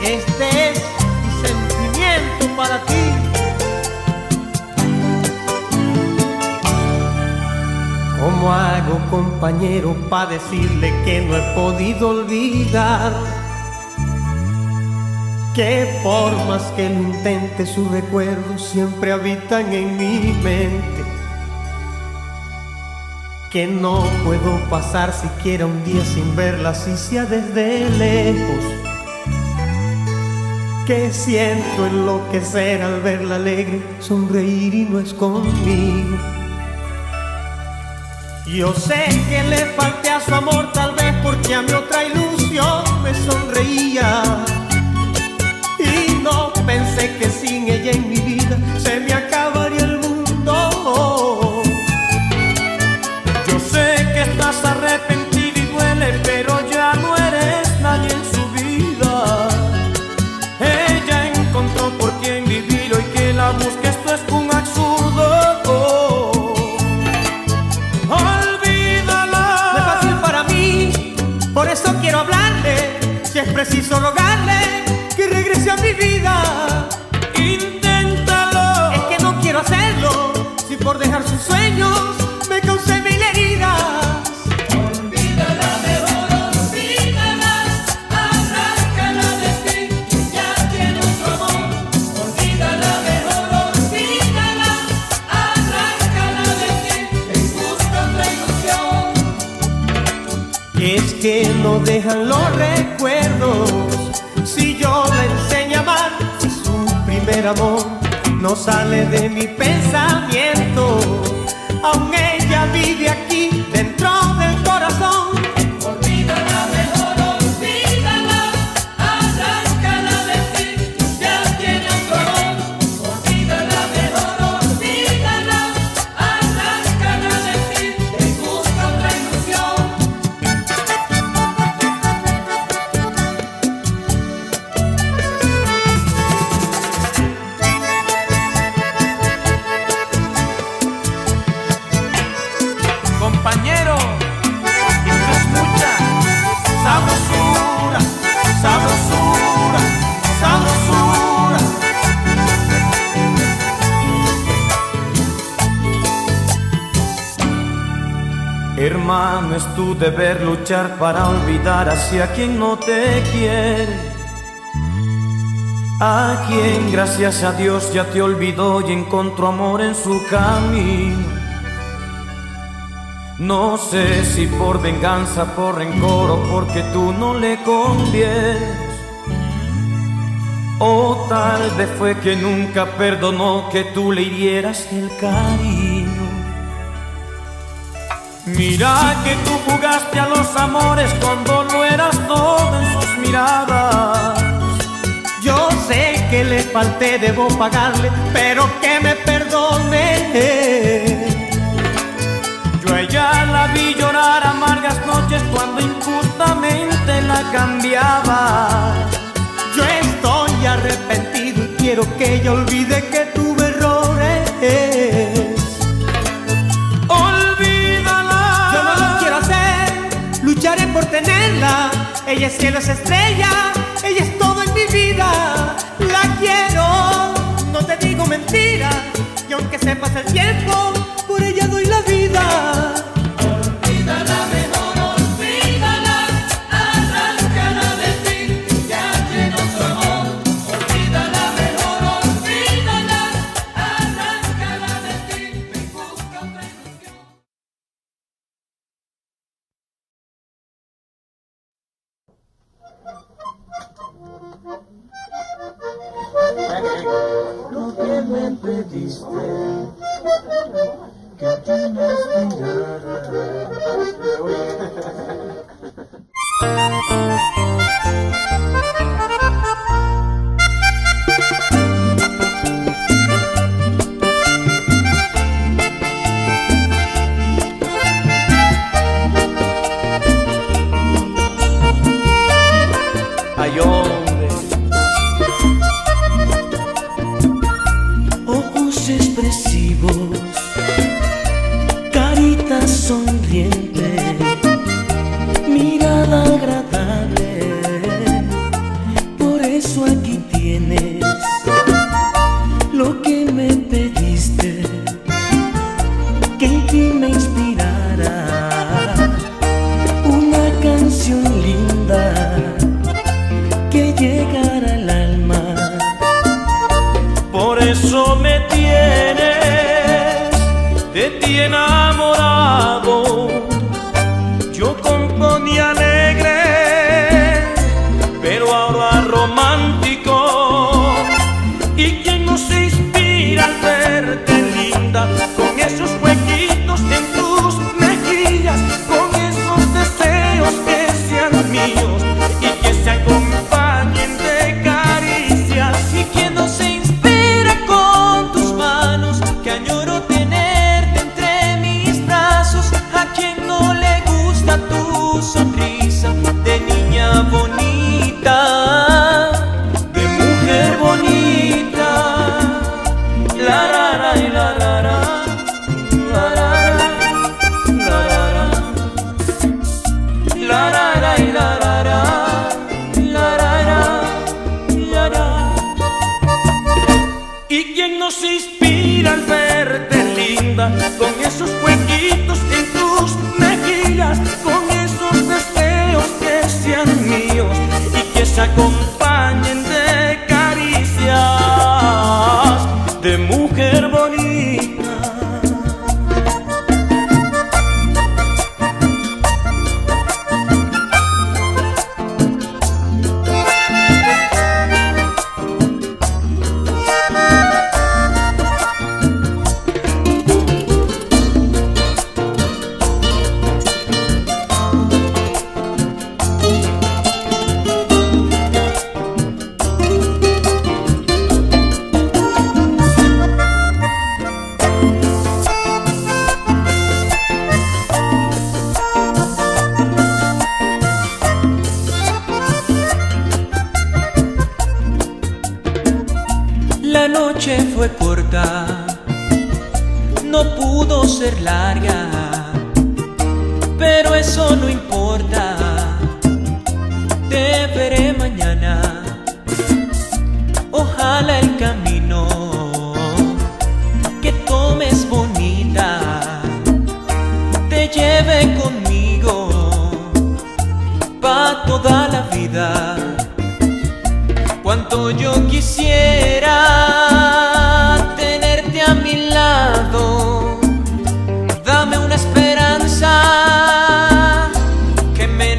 Este es mi sentimiento para ti. ¿Cómo hago, compañero, para decirle que no he podido olvidar? Que por más que lo intente, sus recuerdos siempre habitan en mi mente. Que no puedo pasar siquiera un día sin verla, si sea desde lejos. Que siento enloquecer al verla alegre, sonreír y no es conmigo. Yo sé que le falté a su amor, tal vez porque a mi otra ilusión me sonreía. Y no pensé que sin ella en mi vida se me acabaría el mundo. Yo sé que estás arrepentido y duele, pero ya no eres nadie en su vida. Ella encontró por quien vivir, hoy que la busca esto es un absurdo. Olvídala. No es fácil para mí, por eso quiero hablarle, si es preciso rogarle que regrese a mi vida. Inténtalo. Es que no quiero hacerlo, si por dejar sus sueños me causé mil heridas. Olvídala, mejor olvídala, arráncala de ti, que ya tiene otro amor. Olvídala, mejor olvídala, arráncala de ti, que busca otra ilusión. Es que no dejan los recuerdos, si yo la enseño a amar, si su primer amor no sale de mi pensamiento, aún ella vive aquí dentro del corazón. Olvídala, mejor olvídala, arráncala de ti, ya tiene otro amor. Olvídala, mejor olvídala, arráncala de ti, que busca otra ilusión. Compañero, esto es mucha sabrosura, sabrosura, sabrosura. Hermano, es tu deber luchar para olvidar hacia quien no te quiere, a quien gracias a Dios ya te olvidó y encontró amor en su camino. No sé si por venganza, por rencor o porque tú no le convienes, o tal vez fue que nunca perdonó que tú le hirieras el cariño. Mira que tú jugaste a los amores cuando lo eras todo en sus miradas. Yo sé que le falté, debo pagarle, pero que me perdone. Yo a ella la vi llorar amargas noches cuando injustamente la cambiaba. Yo estoy arrepentido y quiero que ella olvide que tuve errores. Olvídala. Yo no lo quiero hacer, lucharé por tenerla. Ella es cielo, es estrella, ella es todo en mi vida. La quiero, no te digo mentiras, y aunque se pase el tiempo, por ella doy la vida. Olvídala, mejor olvídala, arráncala de ti, ya tiene otro amor. Olvídala, mejor olvídala, arráncala de ti, me busca otra ilusión. Lo que me pediste, que tú me inspiraras. Ay, hombre. Ojos expresivos, carita sonriente, mirada agradable. Por eso y enamorado. Yo componía alegre, pero ahora romántico. ¿Y quién no se inspira al verte linda, con esos huequitos en tus mejillas, con esos deseos que sean míos y que se acompañen de caricias? ¿Y quién no se inspira con tus manos, que añoro tenerte entre mis brazos? ¿A quien no le gusta tu sonrisa de niña bonita, de mujer bonita? La ra ra y la ra ra, la ra ra, la ra ra, la ra ra y la ra ra, la ra ra, la ra. ¿Y quién no se inspira al verte linda, con esos huequitos en tus mejillas, con esos deseos que sean míos y que se acompañen de caricias de mujer bonita? La noche fue corta, no pudo ser larga, pero eso no importa. Te veré mañana, ojalá el camino que tomes bonita te lleve conmigo pa' toda la vida. Cuánto yo quisiera tenerte a mi lado, dame una esperanza que me he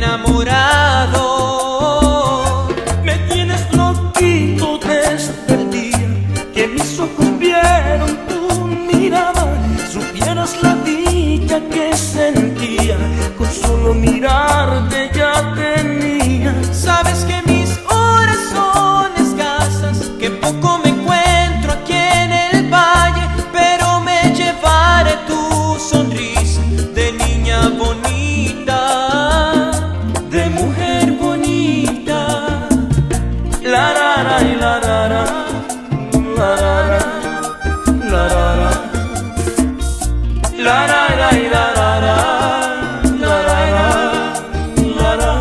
enamorado. Me tienes loquito desde el día que mis ojos vieron tu mirada. Supieras la dicha que sentía, con solo mirarte ya tenía. Sabes que mis horas son escasas, que poco me encuentro aquí en el valle, pero me llevaré tu sonrisa de niña bonita, de mujer bonita. La ra ra y la ra ra, la ra ra, la ra ra, la ra ra y la ra ra, la ra ra, la ra.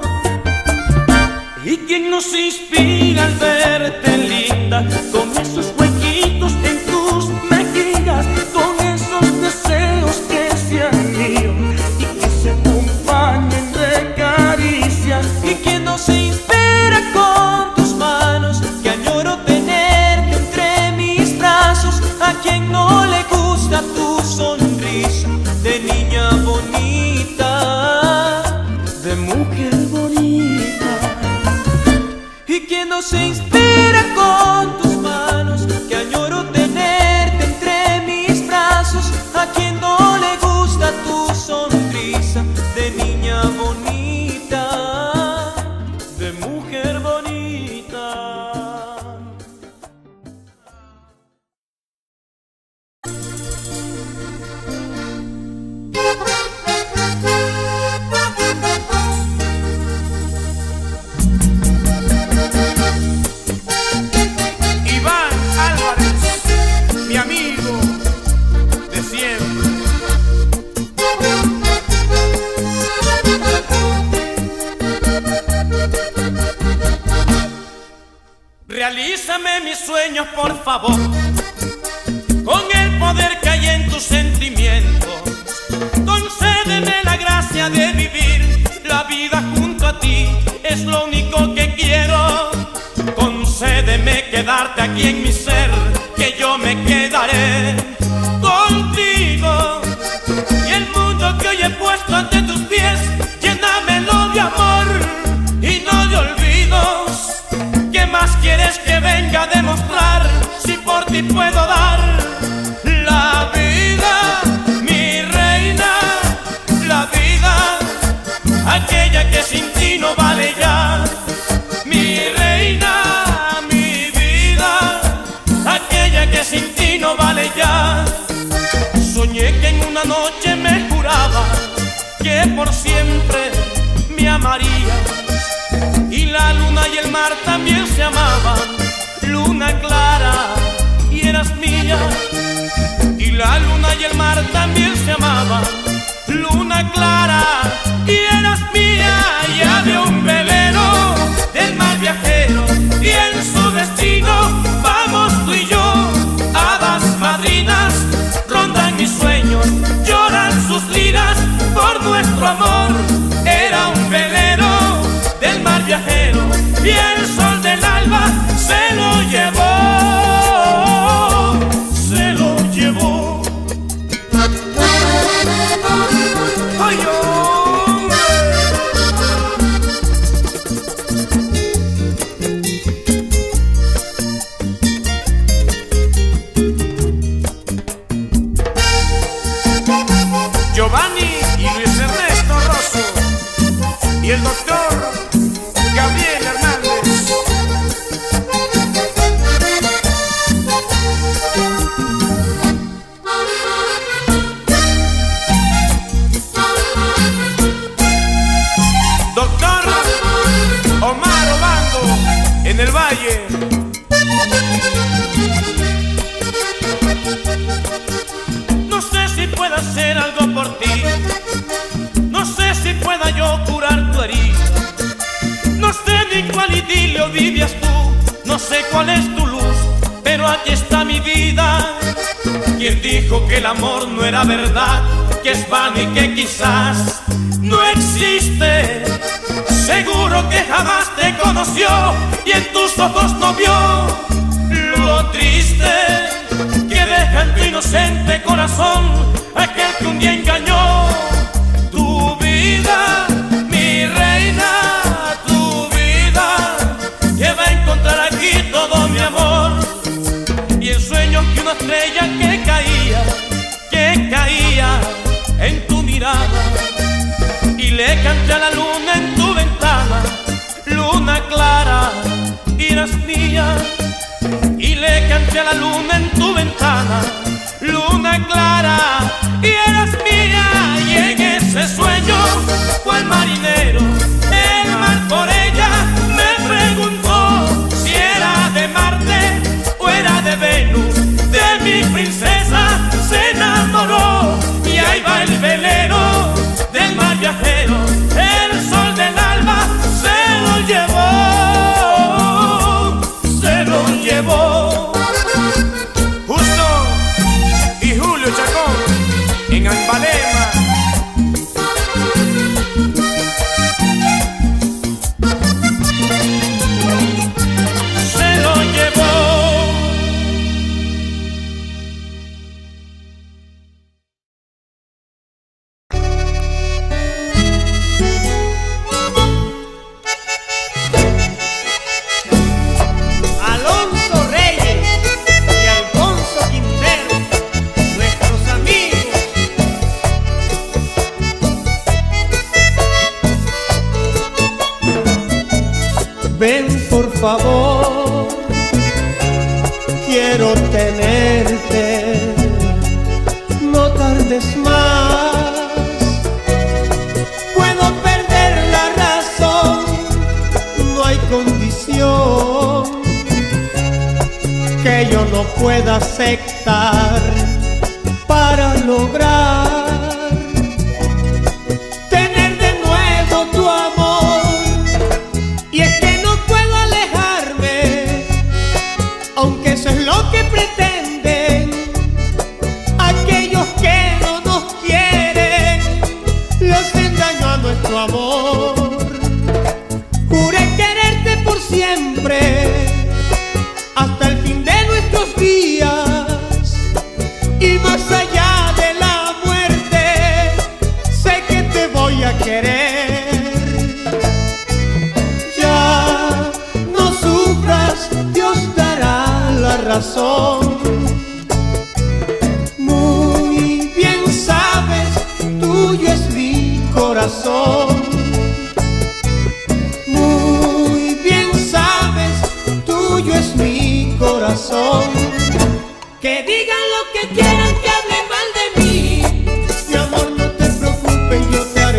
¿Y quién no se inspira al verte linda, con esos huequitos en tus mejillas, con esos deseos que sean míos y que se acompañen de caricias? ¿Y quién no se inspira con tus manos, que añoro tenerte entre mis brazos? ¿A quien no le gusta tu sonrisa de niña bonita, De mujer bonita. y quien no se inspira con tus manos, que añoro tenerte entre mis brazos? ¿A quien no le gusta tu sonrisa de niña bonita, De mujer bonita. Iván Álvarez, mi amigo de siempre. Realízame mis sueños, por favor, con el poder que hay en tus sentimientos. Concédeme la gracia de vivir la vida junto a ti, es lo único que quiero. Concédeme quedarte aquí en mi ser, que yo me quedaré contigo. que por siempre me amarías. Y la luna y el mar también se amaban, luna clara y eras mía. Y la luna y el mar también se amaban, luna clara y eras mía. Y había un velero del mar viajero y en su destino vamos tú y yo. Hadas madrinas rondan mis sueños, lloran sus liras por nuestro amor. Era un velero del mar viajero y el sol del alba se lo llevó, se lo llevó. Ay, hombre. Giovanni y Luis Ernesto Rosso y el doctor Gabriel Hernández. Doctor Omar Obando en el Valle. No sé si puedo hacer algo por ti, no sé si pueda yo curar tu herida, no sé ni cuál idilio vivías tú, no sé cuál es tu luz, pero aquí está mi vida. Quien dijo que el amor no era verdad, que es vano y que quizás no existe? Seguro que jamás te conoció y en tus ojos no vio lo triste que deja en tu inocente corazón aquel que un día engañó tu vida, mi reina, tu vida, que va a encontrar aquí todo mi amor. Y en sueños que una estrella que caía en tu mirada, y le canté a la luna en tu ventana, luna clara, eras mía. Y le canté a la luna en tu ventana, luna clara, y eras mía. Y en ese sueño, cual marinero, el mar por ella me preguntó si era de Marte o era de Venus. De mi princesa se enamoró, y ahí va el velero del mar viajero, el sol del alba se lo llevó, se lo llevó. Justo y Julio Chacón en Ambalema. Se lo llevó. Alonso Reyes y Alfonso Quintero, nuestros amigos. Ven por favor, quiero tenerte, no tardes más. Puedo perder la razón, no hay condición que yo no pueda aceptar para lograr tener de nuevo tu amor. Y es que no puedo alejarme, aunque eso es lo que pretenden aquellos que no nos quieren. Le hacen daño a nuestro amor. Juré quererte por siempre, hasta el fin de nuestros días, y más allá de la muerte, sé que te voy a querer. Ya no sufras, Dios dará la razón. Muy bien sabes, tuyo es mi corazón. Muy bien sabes, tuyo es mi corazón. Que digan lo que quieran, que hablen mal de mí. Mi amor, no te preocupes, yo te haré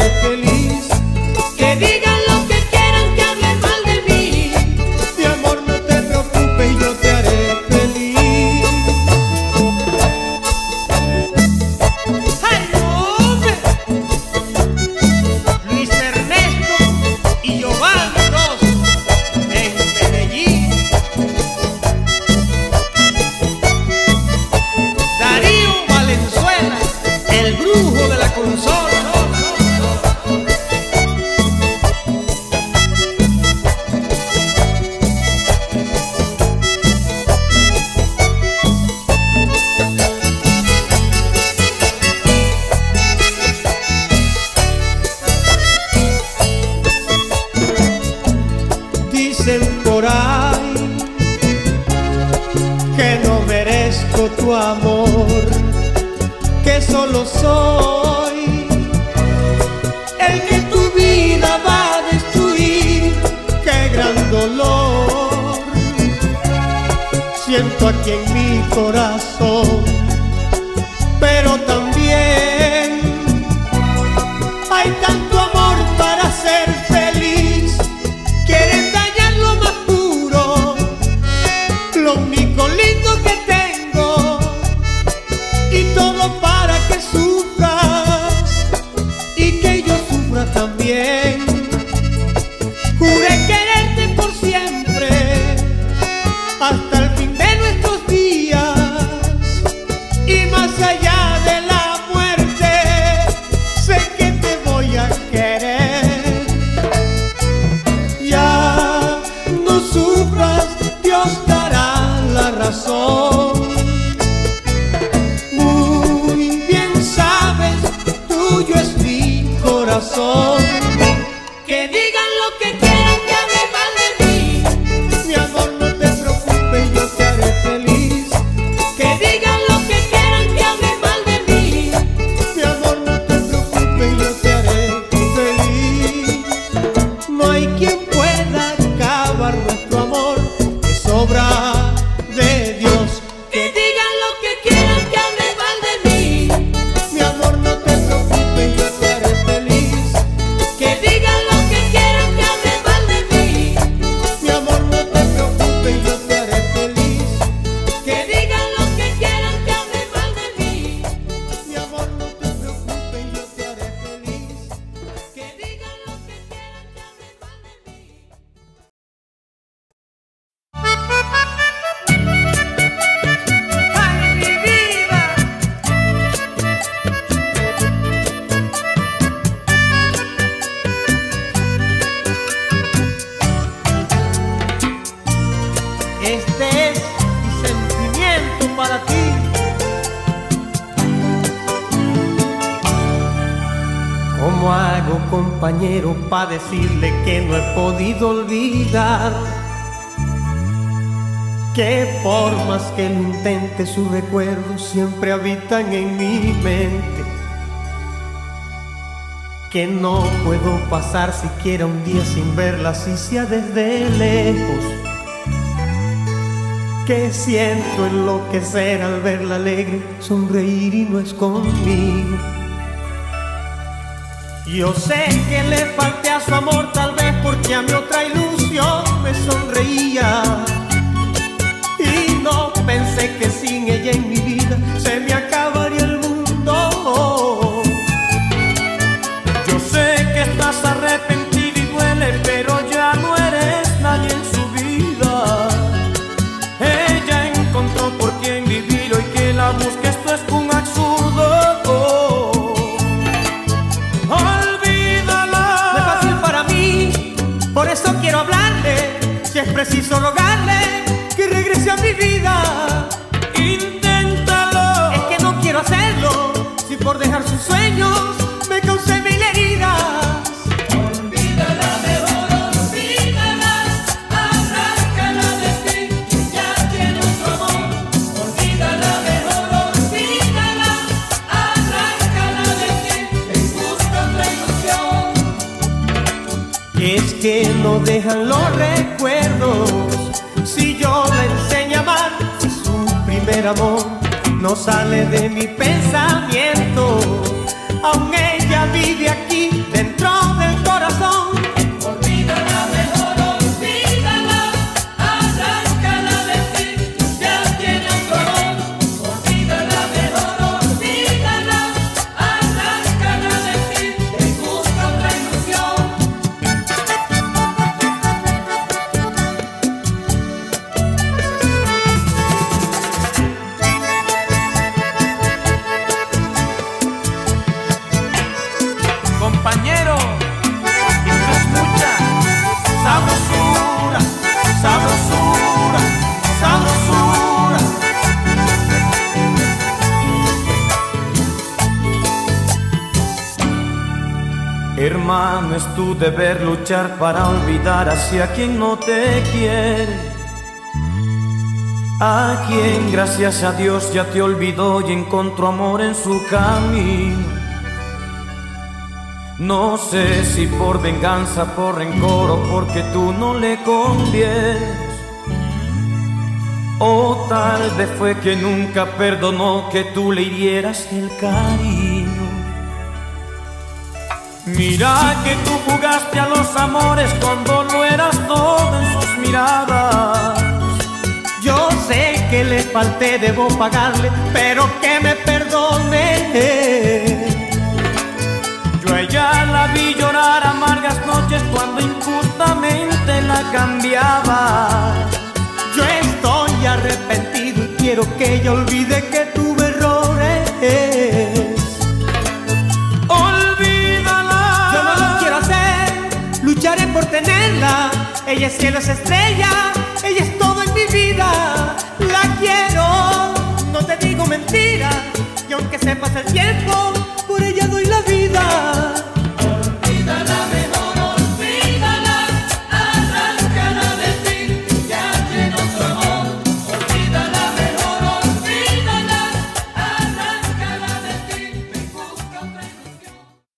por ahí que no merezco tu amor, que solo soy el que tu vida va a destruir. Qué gran dolor siento aquí en mi corazón, pero también hay tanto amor para ser feliz. Quieren dañar lo más puro, lo único lindo que tengo, y todo para que sufras y que yo sufra también. Juré quererte por siempre hasta el fin de nuestros días, y más allá de la muerte sé que te voy a querer. Ya no sufras, Dios dará la razón. Muy bien sabes, tuyo es mi corazón. Que digan lo que quieran, que hablen mal de mí, mi amor, no te preocupes, yo te haré feliz. Que digan lo que quieran, que hablen mal de mí, mi amor, no te preocupes, yo te haré feliz. No hay quien pueda acabar nuestro amor, es obra de Dios. Que digan lo que quieran, que hablen mal de mí, mi amor, no te preocupes, yo te haré feliz. Que digan lo que quieran, que hablen mal de mí, mi amor, no te preocupes, yo te haré feliz. Que digan lo que quieran, que hablen mal de mí, mi amor, no te preocupes, yo te haré feliz. Que digan lo que quieran, que hablen mal de mí. ¡Ay, mi vida! Este es mi sentimiento para ti. ¿Cómo hago, compañero, para decirle que no he podido olvidar? Que por más que lo intente, sus recuerdos siempre habitan en mi mente. Que no puedo pasar siquiera un día sin verla, si sea desde lejos. Que siento enloquecer al verla alegre, sonreír y no es conmigo. Yo sé que le falté a su amor, tal vez porque a mi otra ilusión me sonreía. Y no pensé que sin ella en mi vida se me acabaría el mundo. Yo sé que estás arrepentida y duele, pero ya no eres nadie en su vida. Ella encontró por quien vivir, hoy que la busca esto es un absurdo. Olvídala. No es fácil para mí, por eso quiero hablarle, si es preciso rogarle que regrese a mi vida. Inténtalo. Es que no quiero hacerlo, si por dejar sus sueños me causé mil heridas. Olvídala, mejor olvídala, arráncala de ti, que ya tiene otro amor. Olvídala, mejor olvídala, arráncala de ti, que busca otra ilusión. Es que no dejan los recuerdos, si yo la enseño a amar, si su primer amor no sale de mi pensamiento. Aún ella vive aquí dentro del corazón. Olvídala, mejor olvídala, arráncala de ti, ya tiene otro amor. Olvídala, mejor olvídala, arráncala de ti, que busca otra ilusión. Compañero. hermano, es tu deber luchar para olvidar hacia quien no te quiere, a quien gracias a Dios ya te olvidó y encontró amor en su camino. No sé si por venganza, por rencor o porque tú no le convienes, o tal vez fue que nunca perdonó que tú le hirieras el cariño. Mira que tú jugaste a los amores cuando lo eras todo en sus miradas. Yo sé que le falté, debo pagarle, pero que me perdone. Yo a ella la vi llorar amargas noches cuando injustamente la cambiaba. Yo estoy arrepentido y quiero que ella olvide que tuve errores. Olvídala. Yo no lo quiero hacer, lucharé por tenerla. Ella es cielo, es estrella, ella es todo en mi vida. La quiero, no te digo mentira, y aunque se pase el tiempo, por ella doy la vida. Olvídala, mejor olvídala, arráncala de ti, ya tiene otro amor. Olvídala, mejor olvídala, arráncala de ti, me busca otra ilusión.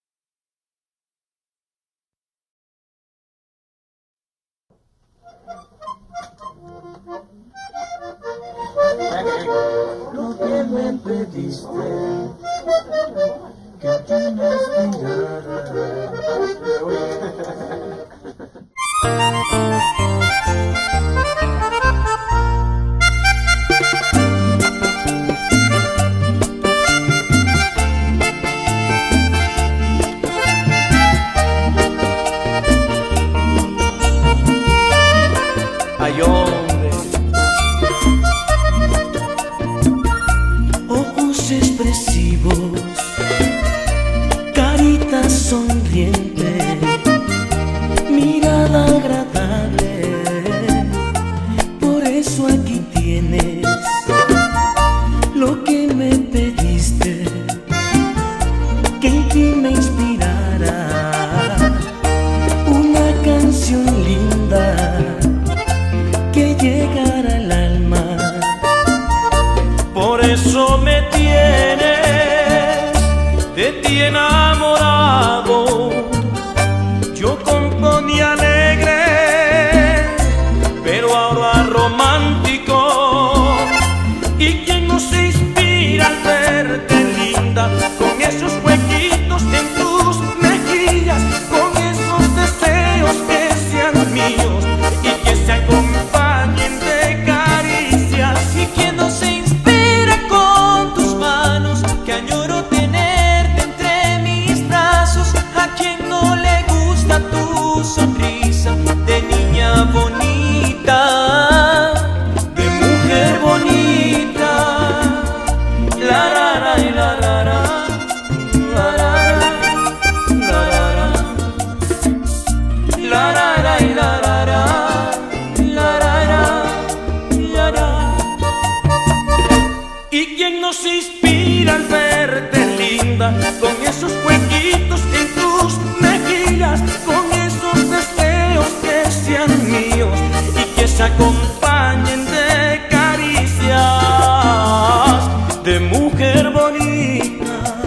Lo que me pediste, que tú me inspiraras. Ay, hombre. Ojos expresivos, carita sonriente, mirada agradable. Por eso aquí tienes lo que me pediste, que en ti me inspirara una canción linda que llegara al alma. Por eso me tienes de ti enamorado. Yo componía alegre, pero ahora romántico. ¿Y quién no se inspira al verte linda, con esos huequitos en tus mejillas, con esos deseos que sean míos y que se acompañen de caricias? Y quien no se inspira con tus manos, que añoro tenerte entre mis brazos. A quien no le gusta tu sonrisa de niña bonita, De mujer bonita, la ra ra y la ra ra, la ra ra, la ra ra, la ra ra y la ra ra, la ra ra, la ra. ¿Y quién no se inspira al verte linda, con esos huequitos en tus mejillas, con esos deseos que sean míos y que se acompañen de caricias de mujer bonita?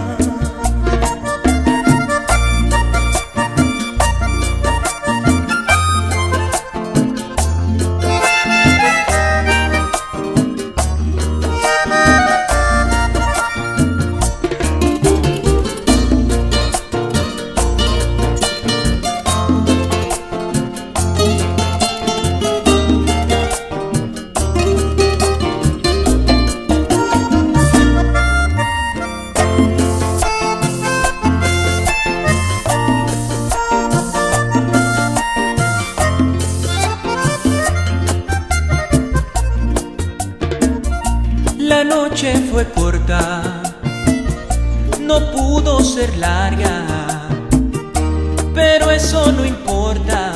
la noche fue corta, no pudo ser larga, pero eso no importa.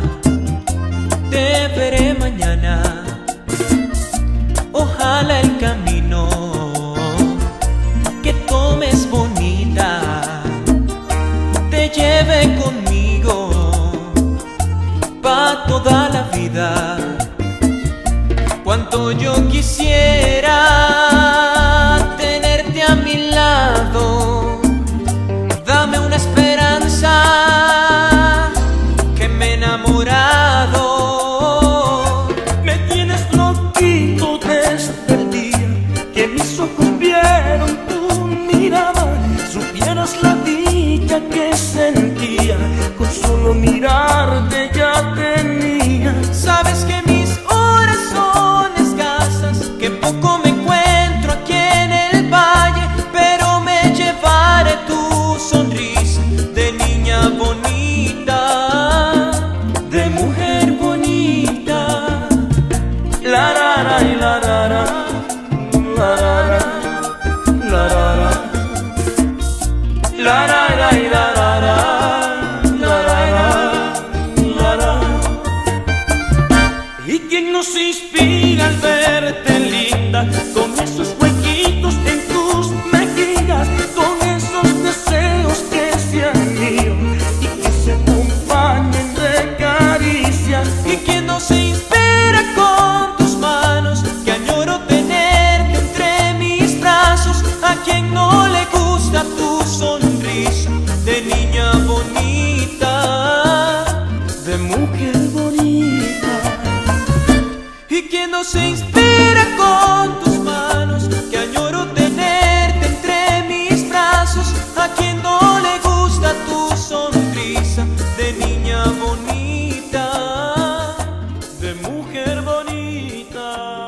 Te veré mañana, ojalá el camino que tomes bonita te lleve conmigo Cuánto yo quisiera tenerte a mi lado. Dame una esperanza que me he enamorado. Me tienes loquito desde el día que mis ojos vieron tu mirada. Supieras la dicha que sentía con solo mirarte ya tenía. Sabes que mis horas son escasas, que poco me encuentro aquí en el valle, pero me llevaré tu sonrisa de niña bonita, de mujer bonita. La rara y la rara, la rara, la rara, la rara y la rara, la rara, la rara. ¿Y quién nos inspira al verte linda, con esos huequitos en tus mejillas, con esos deseos que sean míos y que se acompañen de caricias? ¿Y quién no se inspira con tus manos, que añoro tenerte entre mis brazos? ¿A quien no le gusta tu sonrisa de niña bonita, De mujer bonita. y quien no se inspira con tus manos, que añoro tenerte entre mis brazos? ¿A quien no le gusta tu sonrisa de niña bonita, De mujer bonita.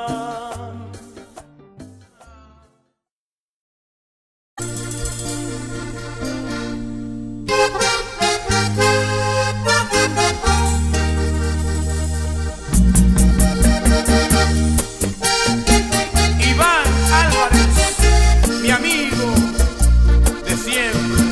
Iván Álvarez, mi amigo de siempre.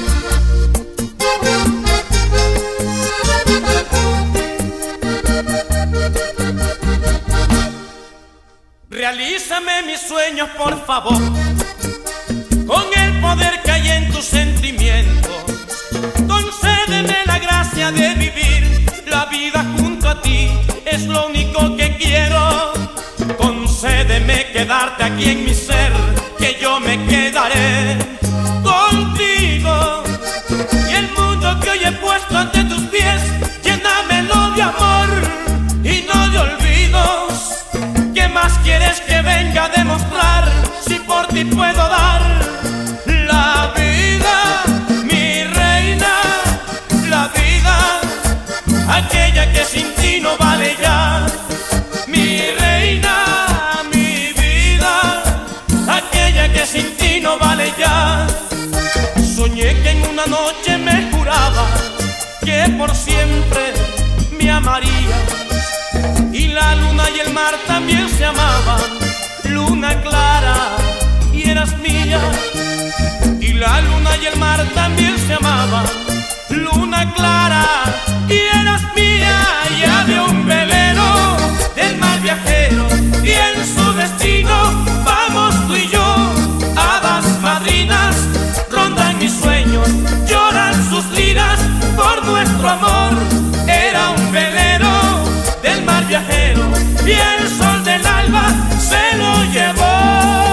Realízame mis sueños, por favor, con el poder que hay en tus sentimientos. Concédeme la gracia de vivir la vida junto a ti, es lo único que quiero. Concédeme quedarte aquí en mi ser, que yo me quedaré contigo. Y el mundo que hoy he puesto ante tus pies, llénamelo de amor y no de olvidos. ¿Qué más quieres que venga a demostrar, si por ti puedo dar la vida, mi reina, la vida, aquella que sin ti no vale ya? Mi reina, mi vida, aquella que sin ti no vale ya. Soñé que en una noche me juraba que por siempre me amarías, y la luna y el mar también se amaban, luna clara, y eras mía. Y la luna y el mar también se amaban, luna clara, y eras mía. Y había un velero del mar viajero, y en su destino vamos tú y yo. Hadas madrinas rondan mis sueños, lloran sus liras por nuestro amor. Era un velero del mar viajero, y el sol del alba se lo llevó,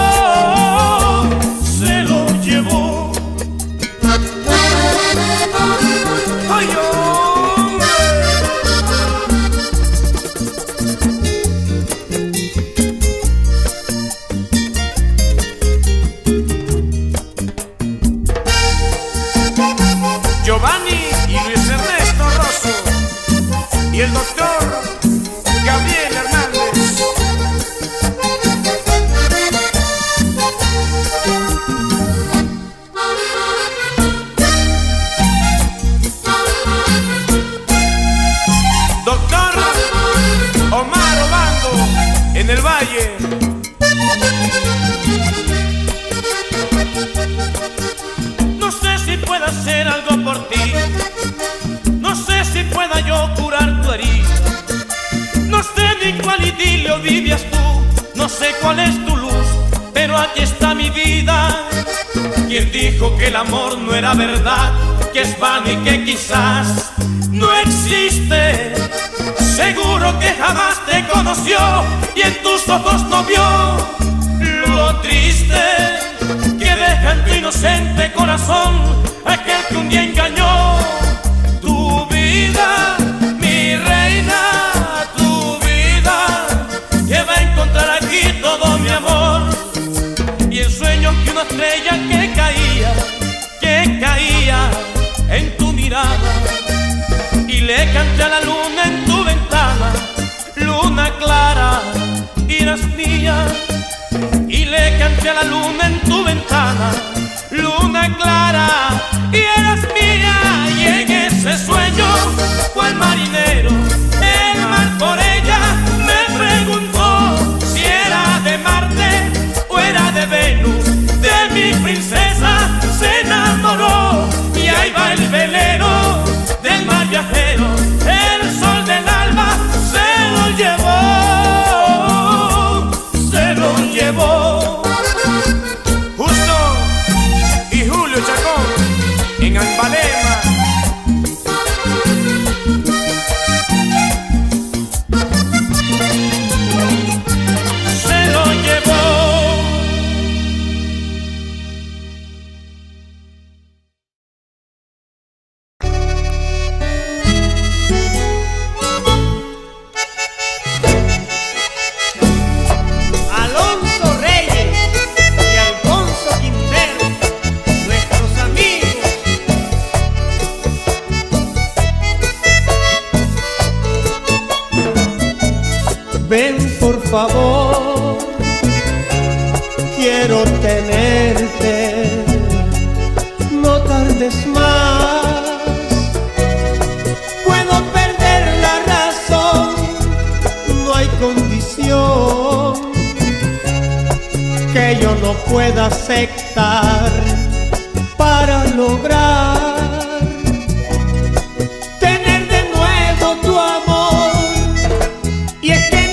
se lo llevó. ¡Ay, hombre! Giovanni y Luis Ernesto Rosso y el doctor Gabriel Hernández. Doctor Omar Obando en el Valle. No sé si puedo hacer algo por ti, no sé si pueda yo curar tu herida, no sé ni cuál idilio vivías tú, no sé cuál es tu luz, pero aquí está mi vida. Quien dijo que el amor no era verdad, que es vano y que quizás no existe. Seguro que jamás te conoció y en tus ojos no vio lo triste que deja en tu inocente corazón aquel que un día engañó tu vida, mi reina, tu vida, que va a encontrar aquí todo mi amor. Y en sueños que una estrella que caía en tu mirada, y le canté a la luna en tu ventana, luna clara, eras mía. Y le canté a la luna en tu ventana, luna clara, y eras mía. Y en ese sueño, cual marinero, el mar por ella me preguntó si era de Marte o era de Venus. De mi princesa se enamoró, y ahí va el velero del mar viajero. El sol del alba se lo llevó. Justo y Julio Chacón en Ambalema. Se lo llevó. Ven por favor, quiero tenerte, no tardes más. Puedo perder la razón, no hay condición que yo no pueda aceptar para lograr tener de nuevo tu amor. Y es que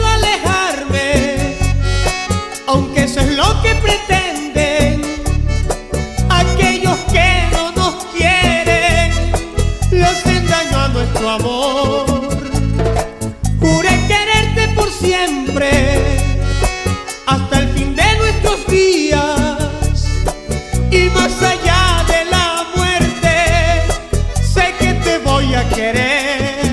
aunque eso es lo que pretenden aquellos que no nos quieren, le hacen daño a nuestro amor. Juré quererte por siempre, hasta el fin de nuestros días, y más allá de la muerte, sé que te voy a querer.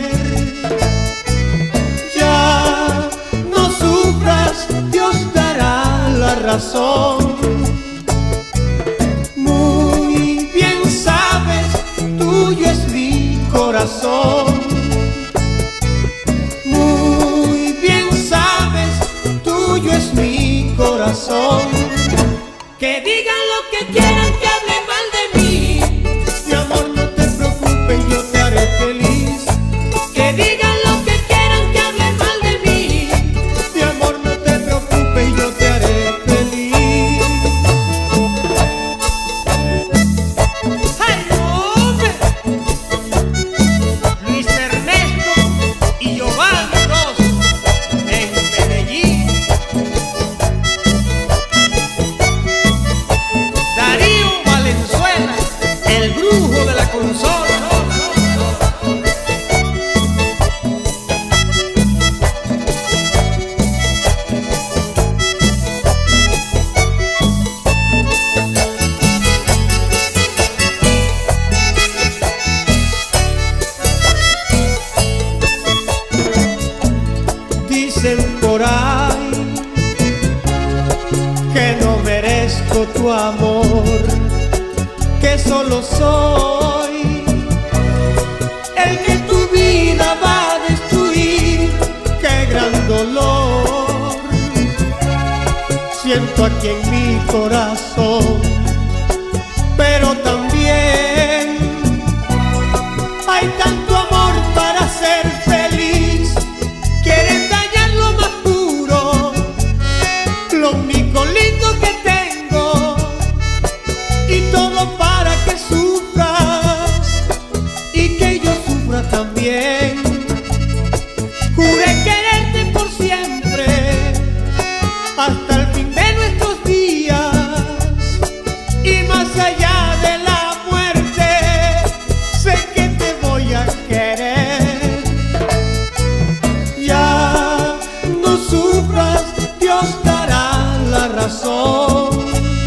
Ya no sufras, Dios dará la razón. Muy bien sabes, tuyo es mi corazón. Muy bien sabes, tuyo es mi corazón. Que digan lo que quieran, que hablen mal de mí. Mi amor, no te preocupes, yo te haré feliz. Que digan lo que quieran, que hablen mal de mí. Mi amor, no te preocupes, yo te haré feliz. ¡Ay, hombre! Luis Ernesto y Giovanni Ross en Medellín. Darío Valenzuela, el brujo de la consola. Dicen por ahí que no merezco tu amor, que solo soy el que tu vida va a destruir. Qué gran dolor siento aquí en mi corazón, pero también hay tanto amor para ser feliz. Quieren dañar lo más puro, lo único lindo que tengo, y todo para que sufras y que yo sufra también. Juré quererte por siempre, hasta el fin de nuestros días, y más allá de la muerte, sé que te voy a querer. corazón.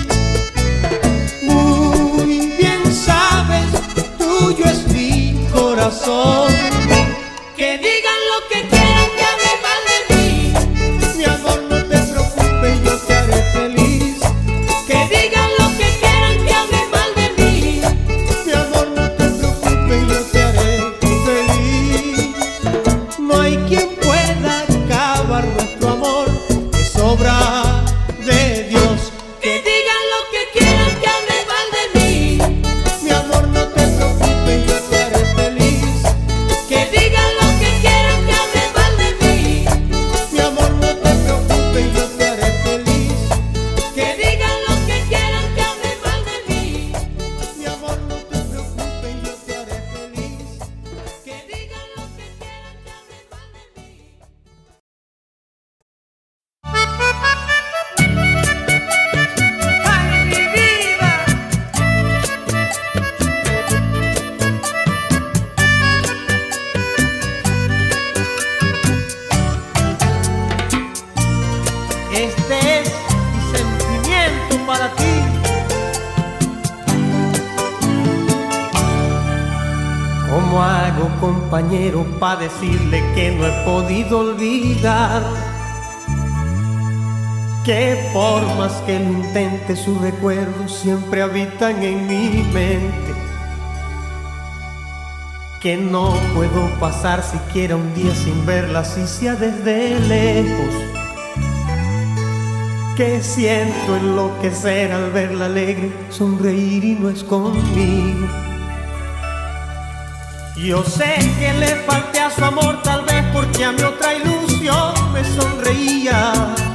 Muy bien sabes, tuyo es mi corazón. Que digan lo que quieran, que hablen mal de mí. Mi amor, no te preocupes, yo te haré feliz. Que digan lo que quieran, que hablen mal de mí. Mi amor, no te preocupes, yo te haré feliz. No hay quien pueda acabar nuestro amor, es obra de Dios. Que digan lo que quieran, que hablen mal de mí. Mi amor, no te preocupes, yo te haré feliz. Que digan lo que quieran, que hablen mal de mí. Mi amor, no te preocupes, yo te haré feliz. Que digan lo que quieran, que hablen mal de mí. Mi amor, no te preocupes, yo te haré feliz. Que digan lo que quieran, que hablen mal de mí. ¡Ay, mi vida! Este es mi sentimiento para ti. ¿Cómo hago, compañero, para decirle que no he podido olvidar? Que por más que lo intente, sus recuerdos siempre habitan en mi mente. Que no puedo pasar siquiera un día sin verla, si sea desde lejos. Que siento enloquecer al verla alegre, sonreír y no es conmigo. Yo sé que le falté a su amor, tal vez porque a mi otra ilusión me sonreía.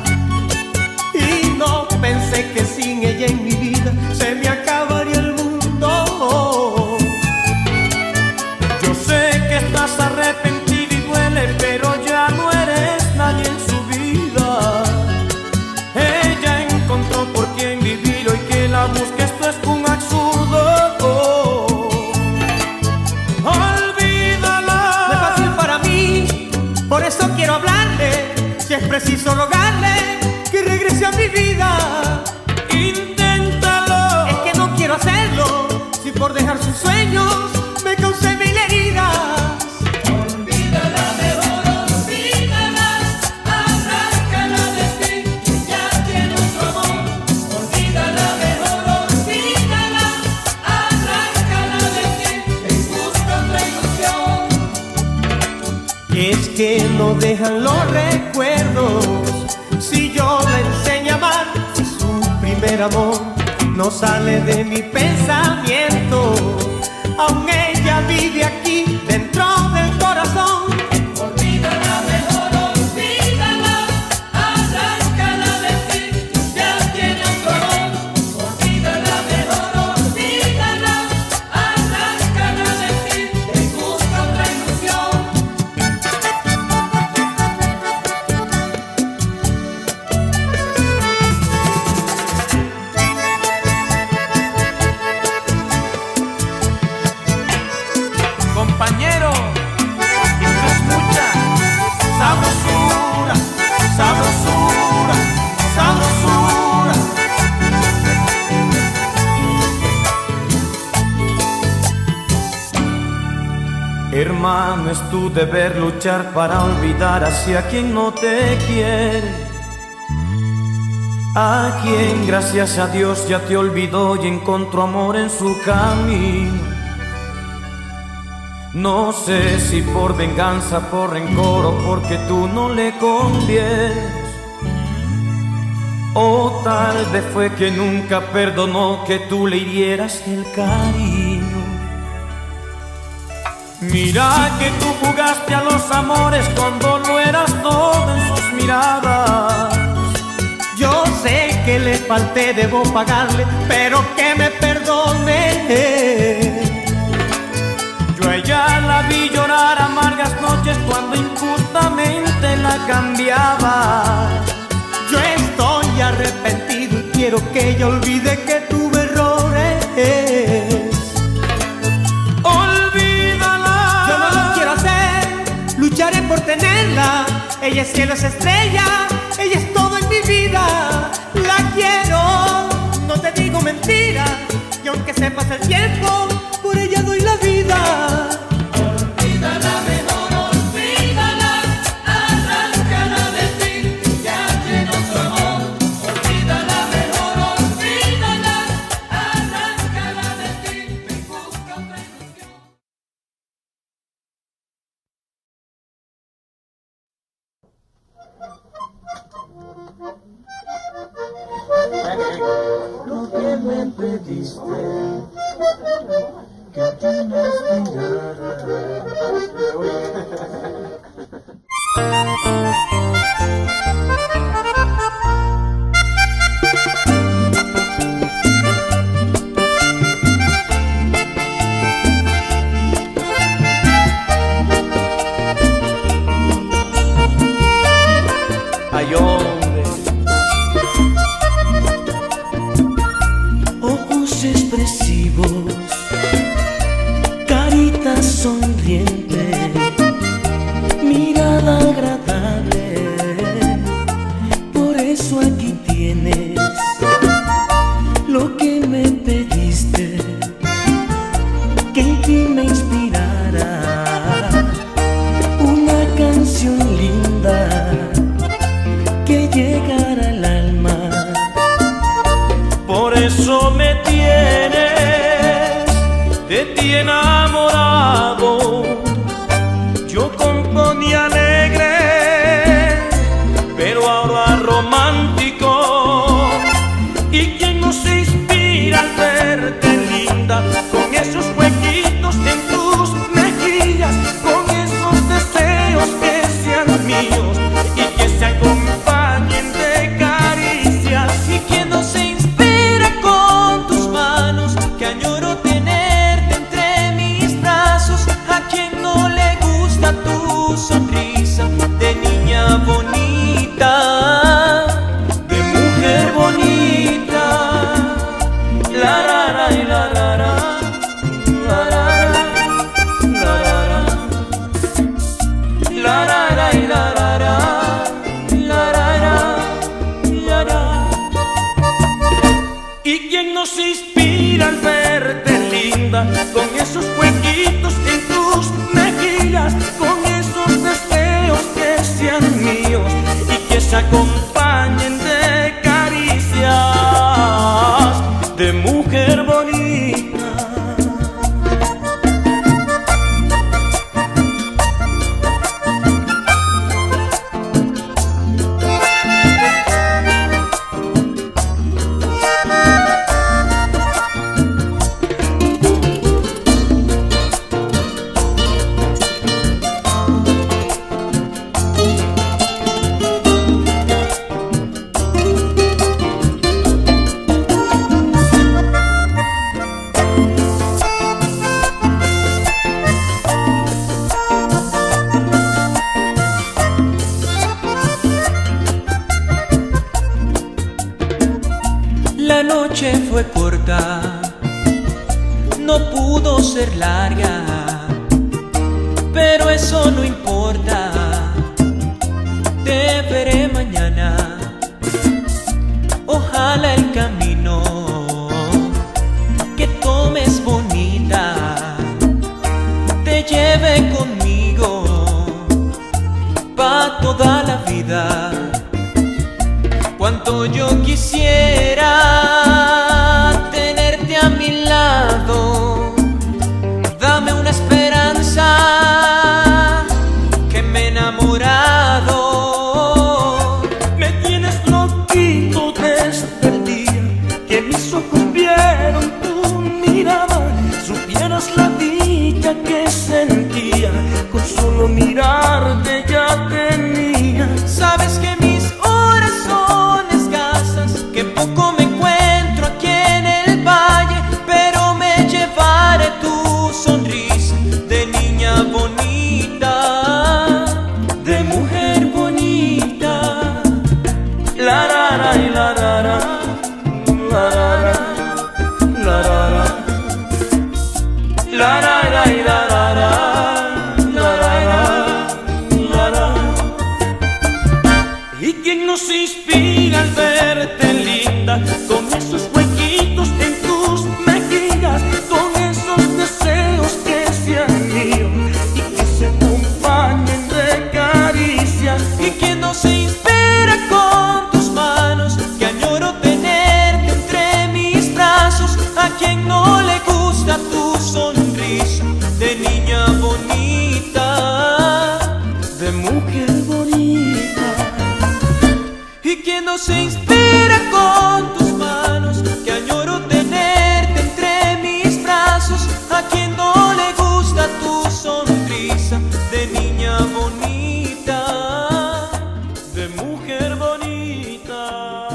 Y no pensé que sin ella en mi vida se me acabaría el mundo. Yo sé que estás arrepentido y duele, pero ya no eres nadie en su vida. Ella encontró por quien vivir, hoy que la busca esto es un absurdo. Olvídala. No es fácil para mí, por eso quiero hablarle. Si es preciso rogarle que regrese a mi vida. Inténtalo. Es que no quiero hacerlo, si por dejar sus sueños me causé mil heridas. Olvídala, mejor olvídala. Arráncala de ti, que ya tiene otro amor. Olvídala, mejor olvídala. Arráncala de ti, que busca otra ilusión. Es que no dejan los recuerdos. Si yo la enseño a amar, si su primer amor no sale de mi pensamiento, aún ella vive aquí dentro del corazón. Olvídala, mejor olvídala. Arráncala de ti, ya tiene otro amor. Olvídala, mejor olvídala. Arráncala de ti, que busca otra ilusión. Compañero, esto es mucha sabrosura, sabrosura, sabrosura. Hermano, es tu deber luchar para olvidar hacia quien no te quiere, a quien gracias a Dios ya te olvidó y encontró amor en su camino. No sé si por venganza, por rencor o porque tú no le convienes, o tal vez fue que nunca perdonó que tú le hirieras el cariño. Mira que tú jugaste a los amores cuando lo eras todo en sus miradas. Yo sé que le falté, debo pagarle, pero que me perdone. Yo a ella la vi llorar amargas noches cuando injustamente la cambiaba. Yo estoy arrepentido y quiero que ella olvide que tuve errores. Olvídala. Yo no lo quiero hacer, lucharé por tenerla. Ella es cielo, es estrella, ella es todo en mi vida. La quiero. me pediste que a ti me inspirara. Ay, hombre. Ojos expresivos, carita sonriente, mirada agradable. Por eso aquí tienes lo que me pediste, que en ti me inspirara una canción linda que llegara al alma. Por eso me tienes de ti enamorado. Yo componía alegre, pero ahora romántico. ¿Y quién no se inspira al verte linda, con esos huequitos en tus mejillas, con esos deseos que sean míos y que se acompañen de caricias? ¿Y quién no se inspira con tus manos, que añoro tenerte entre mis brazos? ¿A quien no le gusta tu sonrisa de niña bonita, de mujer bonita? La ra ra y la ra ra, la ra ra, la ra ra, la ra ra y la ra ra, la ra ra, la ra. ¿Y quién no se inspira al verte linda, con esos huequitos en tus mejillas, con esos deseos que sean míos y que se acompañen de caricias de mujer bonita? La noche fue corta, no pudo ser larga, pero eso no importa. Te veré mañana, ojalá el camino que tomes bonita te lleve conmigo pa' toda la vida. Cuánto yo quisiera tenerte a mi lado, dame una esperanza que me he enamorado. Me tienes loquito desde el día que mis ojos vieron tu mirada. Supieras la dicha que sentía, con solo mirarte ya tenía. Sabes que mis horas son escasas, que poco me encuentro aquí en el valle, pero me llevaré tu sonrisa de niña bonita, de mujer bonita. La ra ra y la ra ra, la ra ra, la ra ra, la ra ra y la ra ra, la ra ra, la ra. ¿Y quién no se inspira al verte linda, con esos huequitos en tus mejillas, con esos deseos que sean míos y que se acompañen de caricias? ¿Y quién no se inspira con tus manos, que añoro tenerte entre mis brazos? ¿A quien no le gusta tu sonrisa de niña bonita, De mujer bonita. y quien no se inspira con tus manos, que añoro tenerte mujer bonita.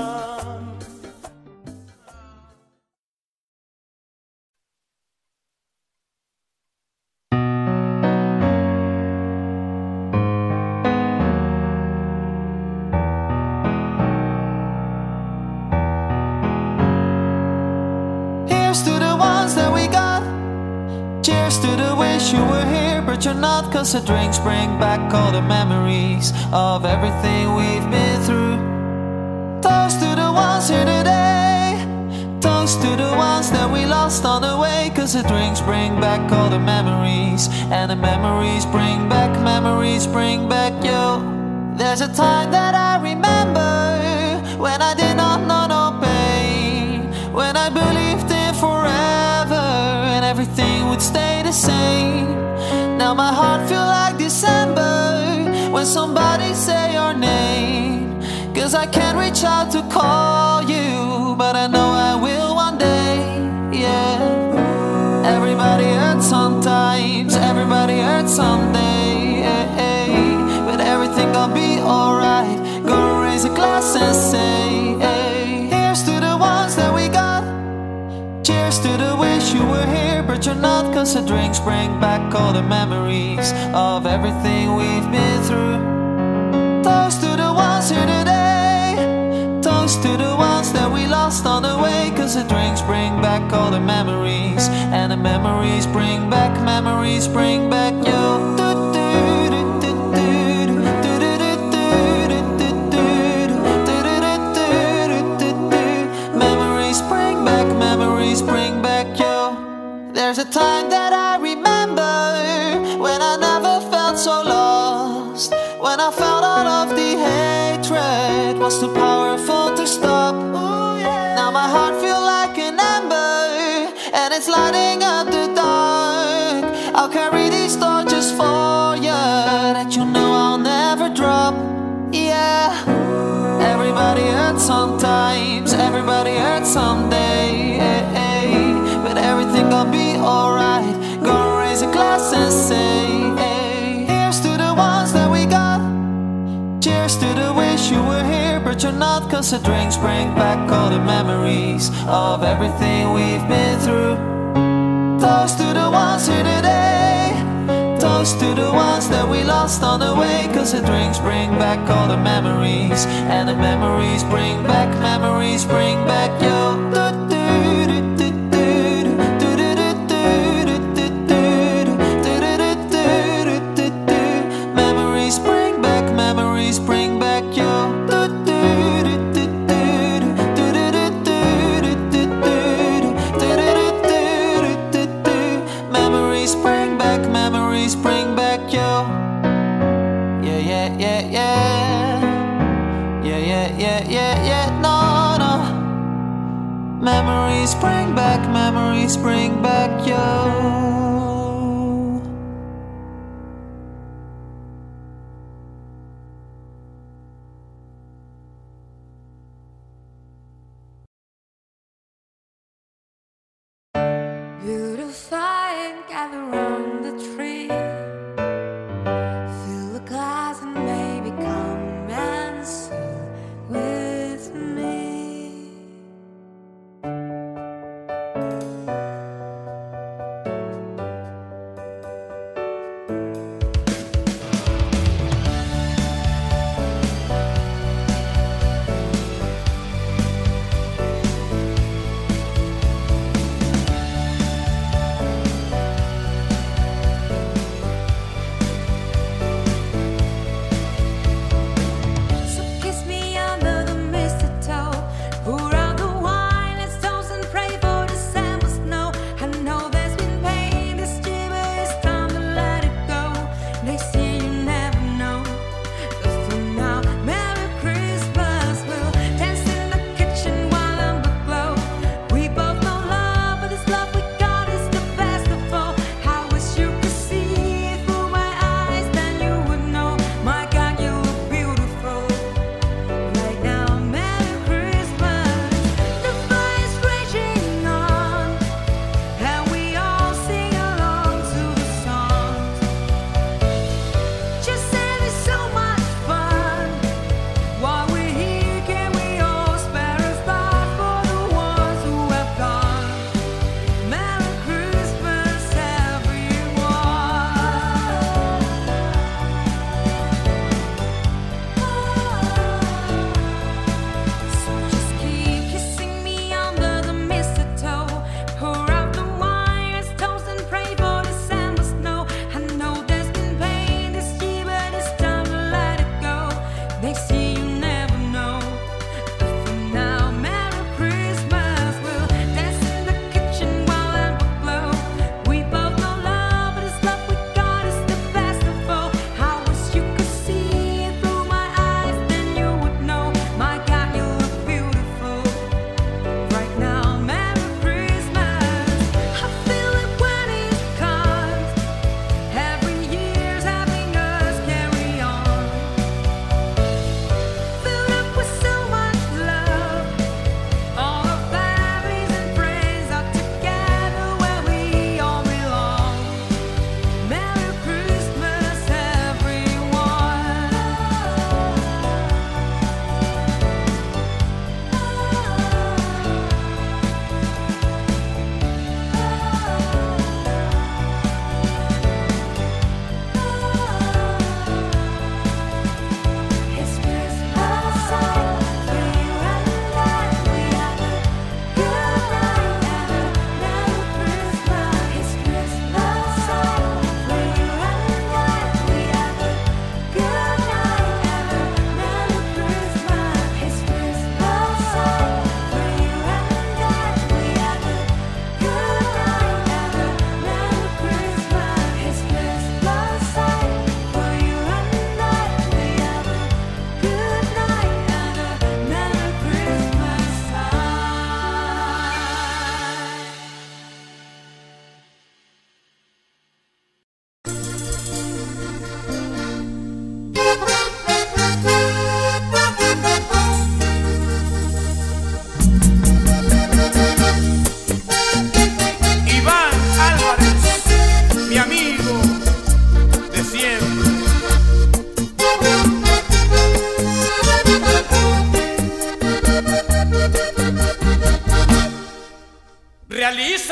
Here's to the ones that we got. Cheers to the wish you were here, but you're not. Cause the drinks bring back all the memories of everything we've been through. Toast to the ones here today. Toast to the ones that we lost on the way. Cause the drinks bring back all the memories, and the memories bring back you. There's a time that I remember when I did not know no pain, when I believed in forever and everything would stay the same. Now my heart feels like December when somebody say your name. Cause I can't reach out to call you, but I know I will one day, yeah. Everybody hurts sometimes, everybody hurts someday, but everything gonna be alright. Gonna raise a glass and say, here's to the ones that we got. Cheers to the wish you were here, but you're not. Cause the drinks bring back all the memories of everything we've been through. Toast to the ones here today. Toast to the ones that we lost on the way. Cause the drinks bring back all the memories, and the memories bring back you. Memories bring back you. There's a time that I remember when I never felt so lost, when I felt all of the hatred was too powerful to stop. Now my heart feels like an ember, and it's lighting up the dark. I'll carry these torches for you that you know I'll never drop. Yeah. Everybody hurts sometimes, everybody hurts someday, but everything gonna be alright. Gonna raise a glass and say, here's to the ones that we got. Cheers to the wish you were here, but you're not. Cause the drinks bring back all the memories of everything we've been through. Toast to the ones here today. Toast to the ones that we lost on the way. Cause the drinks bring back all the memories, and the memories bring back you. Memories bring back you. Memories bring back you. Yeah, no. Memories bring back you. Beautify and gather round the tree. Fill the glass and maybe come and sing with me.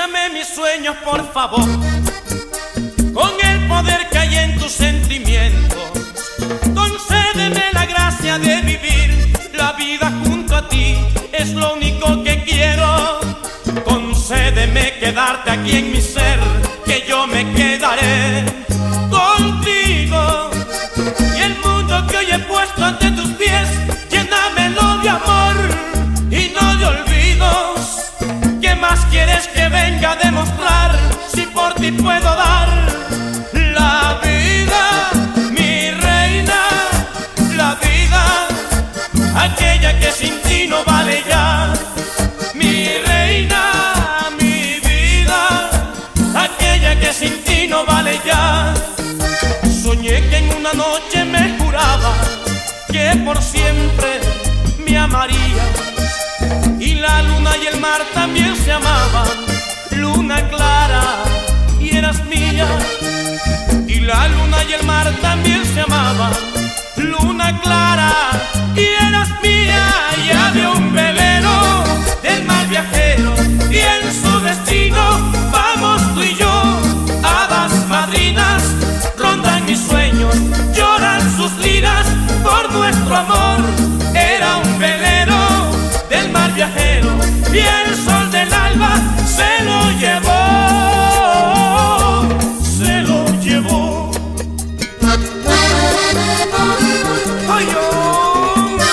ilumíname mis sueños, por favor, con el poder que hay en tus sentimientos. Concédeme la gracia de vivir la vida junto a ti, es lo único que quiero. Concédeme quedarte aquí en mi ser, que yo me quedaré contigo. Y el mundo que hoy he puesto ante tus pies, llénamelo de amor y no de olvidos. ¿Qué más quieres que venga a demostrar si por ti puedo dar la vida, mi reina, la vida, aquella que sin ti no vale ya? Mi reina, mi vida, aquella que sin ti no vale ya. Soñé que en una noche me juraba que por siempre me amarías, y la luna y el mar también se amaban, luna clara, y eras mía. Y la luna y el mar también se amaban, luna clara, y eras mía. Y había un velero del mar viajero, y en su destino vamos tú y yo. Hadas madrinas rondan mis sueños, lloran sus liras por nuestro amor. Era un velero del mar viajero, y el sol del alba se lo llevó, se lo llevó. ¡Ay, hombre!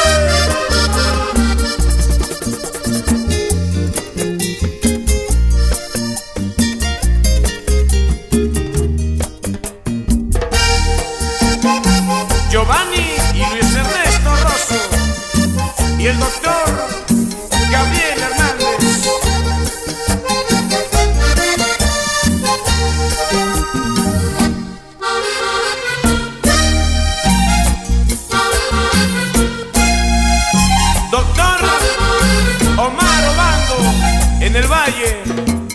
Giovanni y Luis Ernesto Rosso y el doctor Gabriel Hernández. Doctor Omar Obando en el Valle.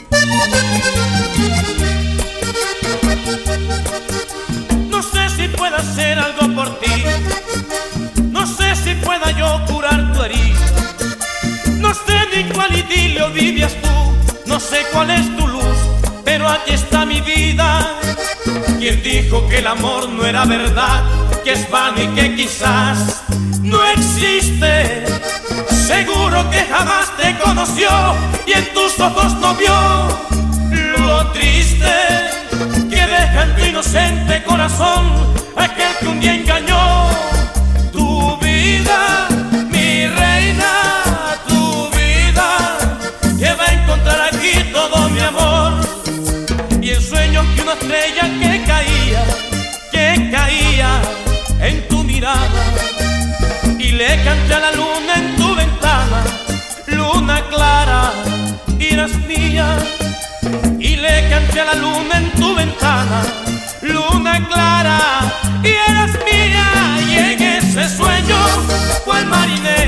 No sé si puedo hacer algo por ti, no sé si pueda yo curar tu herida, no sé ni cuál idilio vivías tú, no sé cuál es tu luz, pero aquí está mi vida. Quien dijo que el amor no era verdad, que es vano y que quizás no existe? Seguro que jamás te conoció y en tus ojos no vio lo triste que deja en tu inocente corazón aquel que un día engañó tu vida, mi reina, tu vida, que va a encontrar aquí todo mi amor. Y en sueños que una estrella que caía en tu mirada, y le canté a la luna en tu ventana, luna clara, eras mía. Y le canté a la luna en tu ventana, luna clara, y eras mía. Y en ese sueño, cual marinero,